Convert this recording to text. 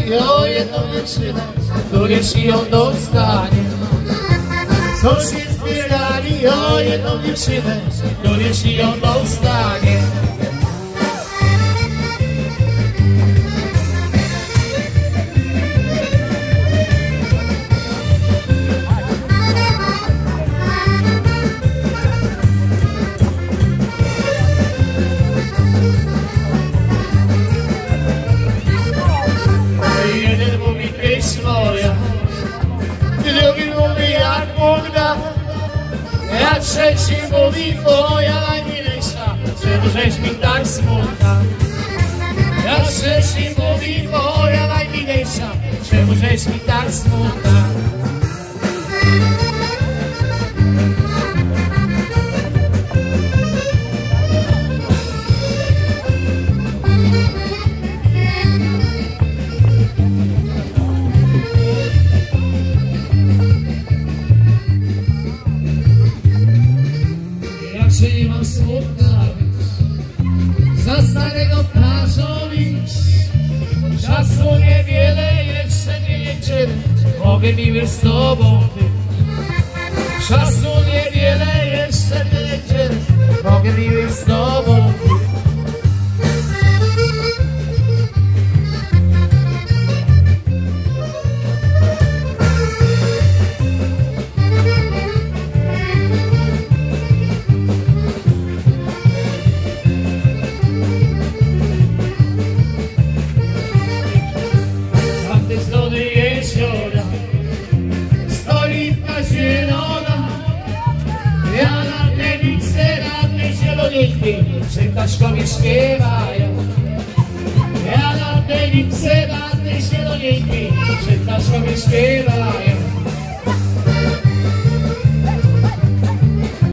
o jedną dziewczynę, który ci ją dostanie. Co się zbierali o jedną dziewczynę, który ci ją dostanie. Jeden mówi, tyś moja, drugi mówi, jak Bóg da, a trzeci mówi, moja najmilsza, czemu żeś mi tak smutna. A trzeci mówi, moja najmilsza, czemu żeś mi tak smutna. Czy nie mam smutna być, za starego plażowić. Czasu niewiele, jeszcze nie jedziemy, mogę miły z tobą być. Czasu niewiele, jeszcze nie jedziemy, mogę miły z tobą być. Że ptaszkowie śpiewają. Ja na tej lipce, na tej zielonej, że ptaszkowie śpiewają.